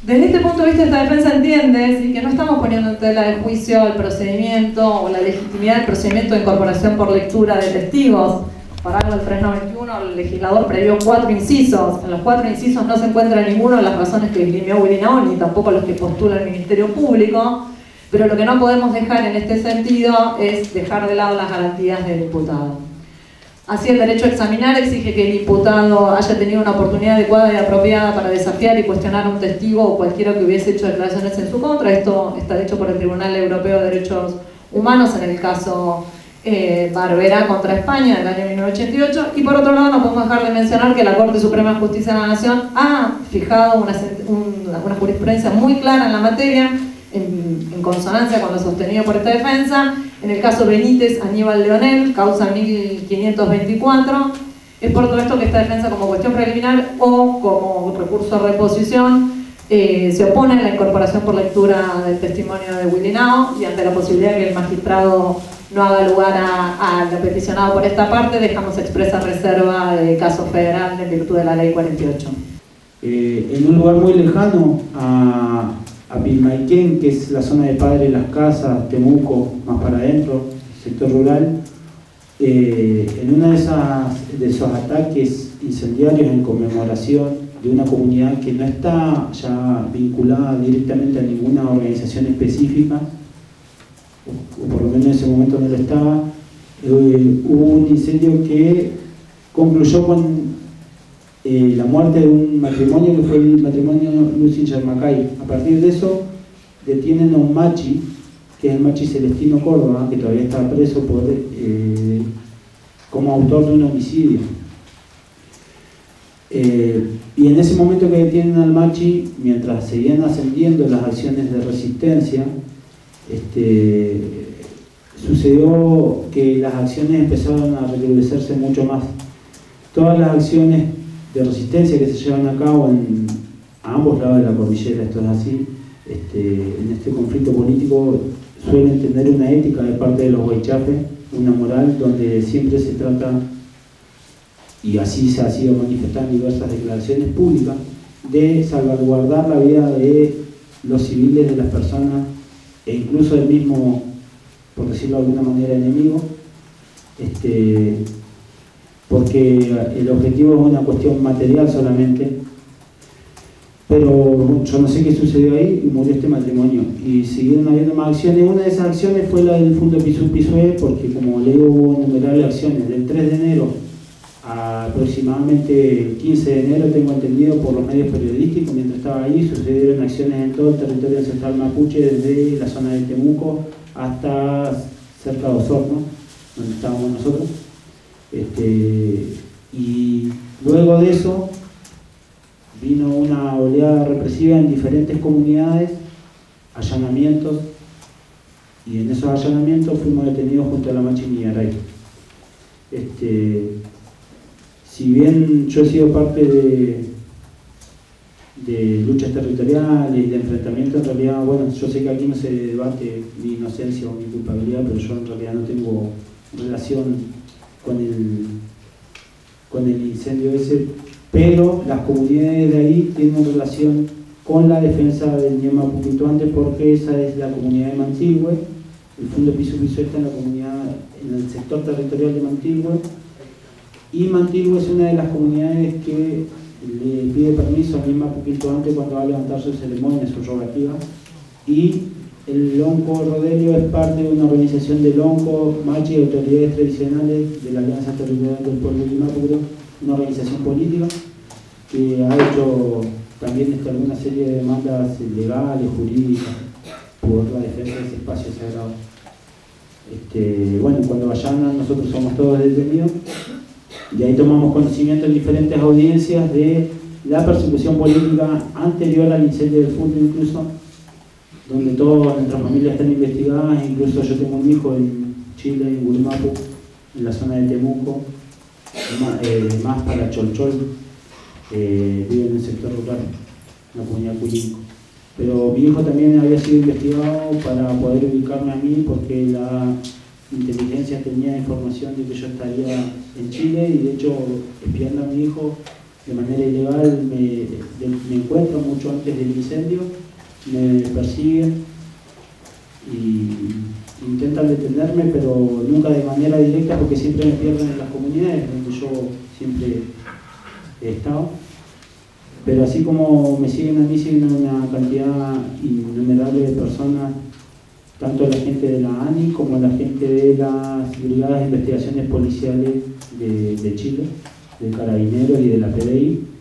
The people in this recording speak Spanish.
Desde este punto de vista, esta defensa entiende ¿sí? que no estamos poniendo en tela de juicio el procedimiento o la legitimidad del procedimiento de incorporación por lectura de testigos. Para algo el 391, el legislador previó 4 incisos. En los 4 incisos no se encuentra ninguno de las razones que esgrimió Wilinao, ni tampoco los que postula el Ministerio Público, pero lo que no podemos dejar en este sentido es dejar de lado las garantías del imputado. Así, el derecho a examinar exige que el imputado haya tenido una oportunidad adecuada y apropiada para desafiar y cuestionar a un testigo o cualquiera que hubiese hecho declaraciones en su contra. Esto está dicho por el Tribunal Europeo de Derechos Humanos en el caso Barberá contra España del año 1988. Y por otro lado, no podemos dejar de mencionar que la Corte Suprema de Justicia de la Nación ha fijado una jurisprudencia muy clara en la materia, en consonancia con lo sostenido por esta defensa. En el caso Benítez Aníbal Leonel, causa 1524, es por todo esto que esta defensa como cuestión preliminar o como recurso de reposición se opone a la incorporación por lectura del testimonio de Wilinao, y ante la posibilidad de que el magistrado no haga lugar a lo peticionado por esta parte, dejamos expresa reserva de caso federal en virtud de la ley 48. En un lugar muy lejano a Pilmaiquén, que es la zona de Padre Las Casas, Temuco, más para adentro, sector rural, en uno de esos ataques incendiarios en conmemoración de una comunidad que no está ya vinculada directamente a ninguna organización específica, o por lo menos en ese momento no lo estaba, hubo un incendio que concluyó con la muerte de un matrimonio que fue el matrimonio Lucy Yermacay. A partir de eso detienen a un machi, que es el machi Celestino Córdoba, que todavía está preso como autor de un homicidio. Y en ese momento que detienen al machi, mientras seguían ascendiendo las acciones de resistencia, sucedió que las acciones empezaron a recrudecerse mucho más. Todas las acciones de resistencia que se llevan a cabo a ambos lados de la cordillera, esto es así, en este conflicto político suelen tener una ética de parte de los huaychafes, una moral donde siempre se trata, y así se ha sido manifestado en diversas declaraciones públicas, de salvaguardar la vida de los civiles, de las personas, e incluso del mismo, por decirlo de alguna manera, enemigo, porque el objetivo es una cuestión material solamente. Pero yo no sé qué sucedió ahí y murió este matrimonio. Y siguieron habiendo más acciones. Una de esas acciones fue la del Fundo Pisú-Pisué, porque como le digo, hubo innumerables acciones. Del 3 de enero a aproximadamente el 15 de enero, tengo entendido por los medios periodísticos, mientras estaba ahí, sucedieron acciones en todo el territorio ancestral mapuche, desde la zona de Temuco hasta cerca de Osorno, donde estábamos nosotros. Y luego de eso vino una oleada represiva en diferentes comunidades, allanamientos, y en esos allanamientos fuimos detenidos junto a la Machi Millaray. Si bien yo he sido parte de luchas territoriales y de enfrentamientos, en realidad, bueno, yo sé que aquí no se debate mi inocencia o mi culpabilidad, pero yo en realidad no tengo relación con el incendio ese, pero las comunidades de ahí tienen relación con la defensa del Ñema Puquituante, porque esa es la comunidad de Mantilhue. El Fundo Pisú-Pisué está en la comunidad, en el sector territorial de Mantilhue, y Mantilhue es una de las comunidades que le pide permiso al Ñema Puquituante cuando va a levantar su ceremonia, su rogativa, y el Lonco Rodelio es parte de una organización de Lonco, Machi y autoridades tradicionales de la Alianza Territorial del Pueblo de Limapuro, una organización política que ha hecho también alguna serie de demandas legales, jurídicas, por la defensa de ese espacio sagrado. Bueno, cuando vayan, nosotros somos todos detenidos, y ahí tomamos conocimiento en diferentes audiencias de la persecución política anterior al incendio del Fundo, incluso, donde todas nuestras familias están investigadas. Incluso yo tengo un hijo en Chile, en Gurimapu, en la zona de Temuco, más para Cholchol, vive en el sector rural, en la comunidad Culinco. Pero mi hijo también había sido investigado para poder ubicarme a mí, porque la inteligencia tenía información de que yo estaría en Chile, y de hecho, espiando a mi hijo, de manera ilegal me encuentran mucho antes del incendio, me persiguen y intentan detenerme, pero nunca de manera directa porque siempre me pierden en las comunidades donde yo siempre he estado. Pero así como me siguen a mí, siguen una cantidad innumerable de personas, tanto la gente de la ANI como la gente de las Brigadas de Investigaciones Policiales de Chile, de Carabineros y de la PDI.